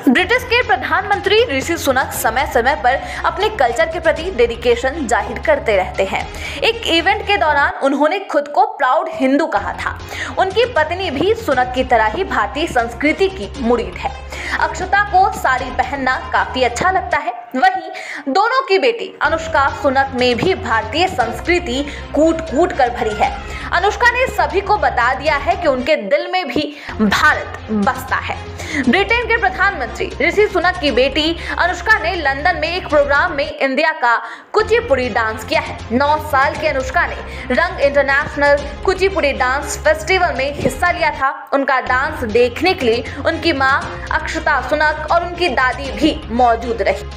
British के प्रधानमंत्री ऋषि सुनक समय समय पर अपने कल्चर के प्रति डेडिकेशन जाहिर करते रहते हैं। एक इवेंट के दौरान उन्होंने खुद को प्राउड हिंदू कहा था। उनकी पत्नी भी सुनक की तरह ही भारतीय संस्कृति की मुरीद है। अक्षता को साड़ी पहनना काफी अच्छा लगता है। वहीं दोनों की बेटी अनुष्का सुनक में भी भारतीय संस्कृति कूट कूट कर भरी है। अनुष्का ने सभी को बता दिया है कि उनके दिल में भी भारत बसता है। ब्रिटेन के प्रधानमंत्री ऋषि सुनक की बेटी अनुष्का ने लंदन में एक प्रोग्राम में इंडिया का कुचिपुड़ी डांस किया है। 9 साल की अनुष्का ने रंग इंटरनेशनल कुचिपुड़ी डांस फेस्टिवल में हिस्सा लिया था। उनका डांस देखने के लिए उनकी मां अक्षता सुनक और उनकी दादी भी मौजूद रही।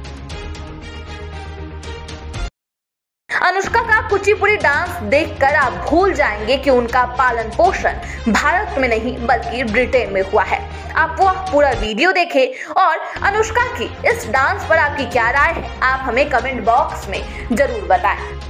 अनुष्का का कुचिपुड़ी डांस देखकर आप भूल जाएंगे कि उनका पालन पोषण भारत में नहीं बल्कि ब्रिटेन में हुआ है। आप वो पूरा वीडियो देखें और अनुष्का की इस डांस पर आपकी क्या राय है, आप हमें कमेंट बॉक्स में जरूर बताएं।